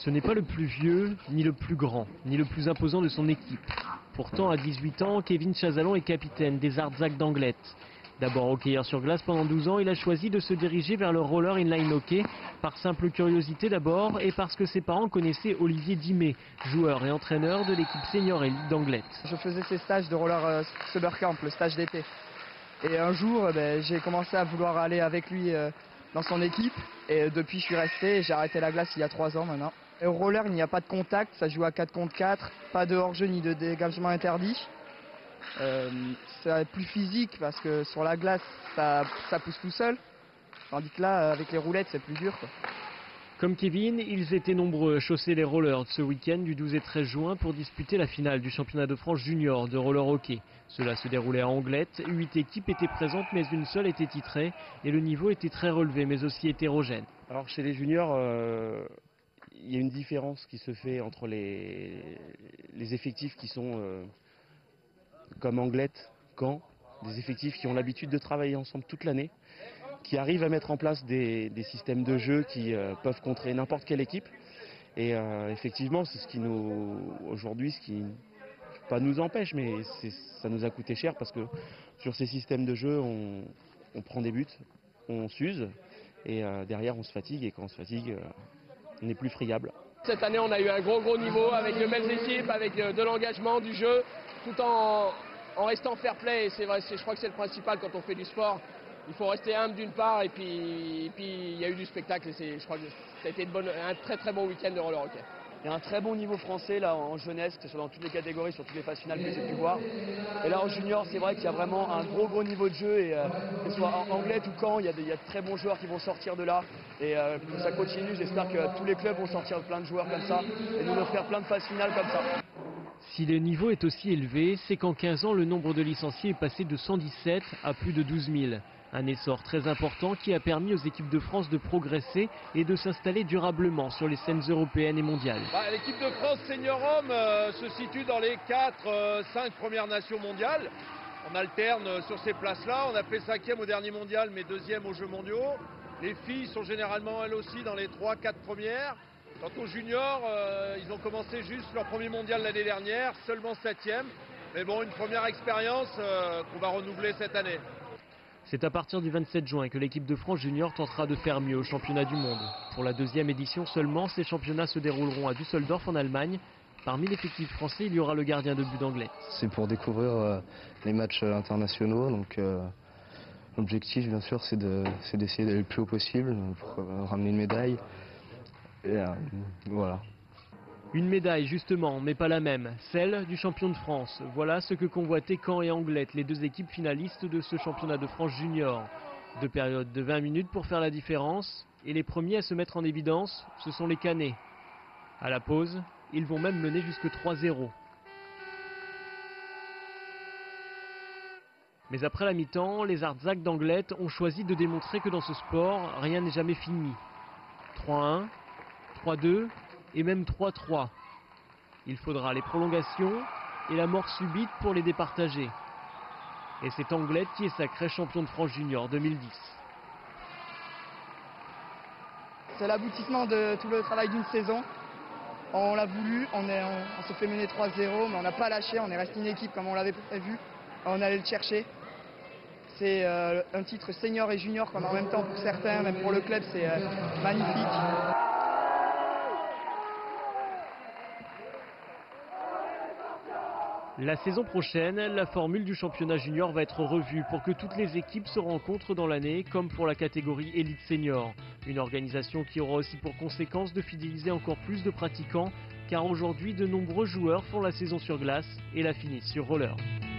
Ce n'est pas le plus vieux, ni le plus grand, ni le plus imposant de son équipe. Pourtant, à 18 ans, Kevin Chazalon est capitaine des Artzac d'Anglet. D'abord hockeyeur sur glace pendant 12 ans, il a choisi de se diriger vers le roller inline hockey, par simple curiosité d'abord et parce que ses parents connaissaient Olivier Dimé, joueur et entraîneur de l'équipe senior élite d'Anglet. Je faisais ces stages de roller summer camp, le stage d'été. Et un jour, j'ai commencé à vouloir aller avec lui dans son équipe. Et depuis, je suis resté et j'ai arrêté la glace il y a 3 ans maintenant. Et au roller, il n'y a pas de contact, ça joue à 4 contre 4, pas de hors-jeu ni de dégagement interdit. C'est plus physique parce que sur la glace, ça pousse tout seul. Tandis que là, avec les roulettes, c'est plus dur, quoi. Comme Kevin, ils étaient nombreux à chausser les rollers ce week-end du 12 et 13 juin pour disputer la finale du championnat de France junior de roller hockey. Cela se déroulait à Anglet, 8 équipes étaient présentes mais une seule était titrée et le niveau était très relevé mais aussi hétérogène. Alors chez les juniors, il y a une différence qui se fait entre les effectifs qui sont comme Anglet, Caen, des effectifs qui ont l'habitude de travailler ensemble toute l'année, qui arrivent à mettre en place des systèmes de jeu qui peuvent contrer n'importe quelle équipe. Et effectivement, c'est ce qui aujourd'hui, ce qui pas nous empêche, mais ça nous a coûté cher parce que sur ces systèmes de jeu, on prend des buts, on s'use et derrière on se fatigue et quand on se fatigue, on n'est plus friable. Cette année, on a eu un gros niveau avec de belles équipes, avec de l'engagement, du jeu, tout en restant fair play. Et c'est vrai, je crois que c'est le principal quand on fait du sport. Il faut rester humble d'une part et puis il y a eu du spectacle et je crois que ça a été un très bon week-end de roller hockey. Il y a un très bon niveau français là en jeunesse, que ce soit dans toutes les catégories, sur toutes les phases finales que j'ai pu voir. Et là en junior, c'est vrai qu'il y a vraiment un gros niveau de jeu et que ce soit en Anglet ou Caen, il y a de très bons joueurs qui vont sortir de là. Et que ça continue, j'espère que tous les clubs vont sortir plein de joueurs comme ça et nous offrir plein de phases finales comme ça. Si le niveau est aussi élevé, c'est qu'en 15 ans, le nombre de licenciés est passé de 117 à plus de 12 000. Un essor très important qui a permis aux équipes de France de progresser et de s'installer durablement sur les scènes européennes et mondiales. L'équipe de France senior homme se situe dans les 4-5 premières nations mondiales. On alterne sur ces places-là. On a fait 5e au dernier mondial, mais 2e aux Jeux mondiaux. Les filles sont généralement elles aussi dans les 3-4 premières. Quant aux juniors, ils ont commencé juste leur premier mondial l'année dernière, seulement 7e. Mais bon, une première expérience qu'on va renouveler cette année. C'est à partir du 27 juin que l'équipe de France junior tentera de faire mieux au championnat du monde. Pour la 2e édition seulement, ces championnats se dérouleront à Düsseldorf en Allemagne. Parmi l'effectif français, il y aura le gardien de but d'Anglet. C'est pour découvrir les matchs internationaux. Donc l'objectif, bien sûr, c'est d'essayer d'aller le plus haut possible pour ramener une médaille. Et voilà. Une médaille justement, mais pas la même, celle du champion de France. Voilà ce que convoitaient Caen et Anglet, les 2 équipes finalistes de ce championnat de France junior. 2 périodes de 20 minutes pour faire la différence. Et les premiers à se mettre en évidence, ce sont les Canets. À la pause, ils vont même mener jusque 3-0. Mais après la mi-temps, les Artzac d'Anglet ont choisi de démontrer que dans ce sport, rien n'est jamais fini. 3-1, 3-2 et même 3-3. Il faudra les prolongations et la mort subite pour les départager. Et c'est Anglet qui est sacré champion de France junior 2010. C'est l'aboutissement de tout le travail d'une saison. On l'a voulu, on s'est fait mener 3-0, mais on n'a pas lâché, on est resté une équipe comme on l'avait prévu. On allait le chercher. C'est un titre senior et junior qu'on a en même temps pour certains, même pour le club, c'est magnifique. La saison prochaine, la formule du championnat junior va être revue pour que toutes les équipes se rencontrent dans l'année, comme pour la catégorie élite senior. Une organisation qui aura aussi pour conséquence de fidéliser encore plus de pratiquants, car aujourd'hui de nombreux joueurs font la saison sur glace et la finissent sur roller.